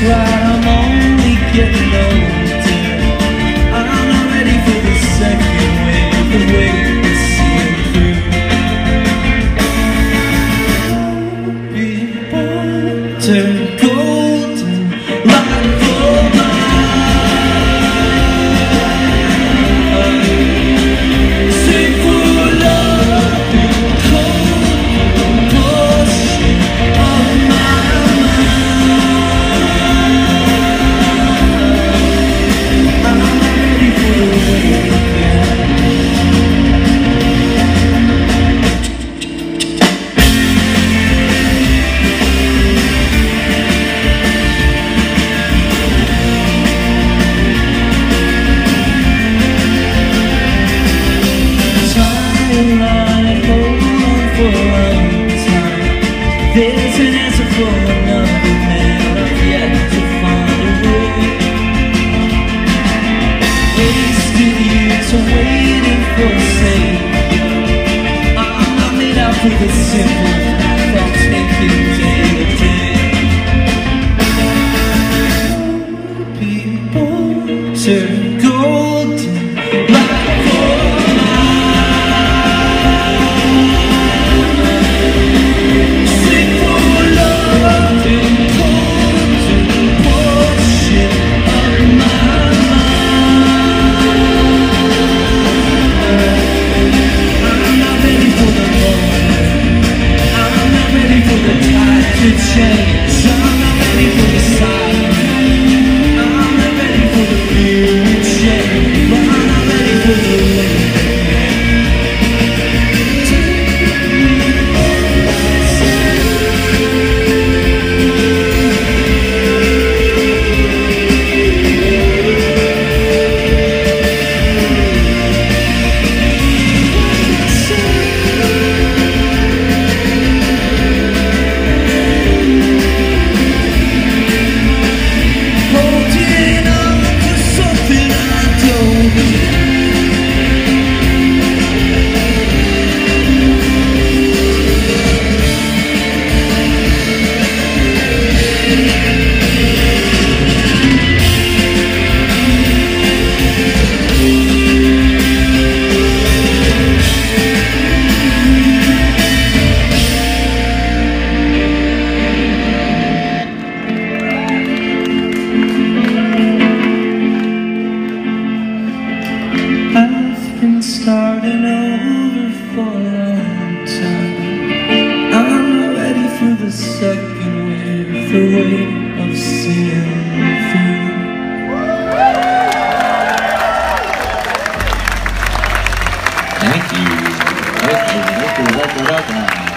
right, I'm only getting older. I'm not ready for the second wave, the wave that's seeing through. People turn golden like gold mine. Sing for love and cold bullshit on my mind. I'm not ready for the wave again. There's an answer for another man. I've yet to find a way. Wasted years of waiting for a savior. I'm not made out for the simple path of taking day to day. People turn golden like gold mine. Sing for love and cold and bullshit of my mind. I'm not ready for the moment. I'm not ready for the tide to change. I'm not ready for the silence. I'm not ready for the fear to change. But I'm not ready for the wait. Holding on for something I don't need. I've been starting over for a long time. I'm not ready for the second wave, the wave of seeing through. Thank you.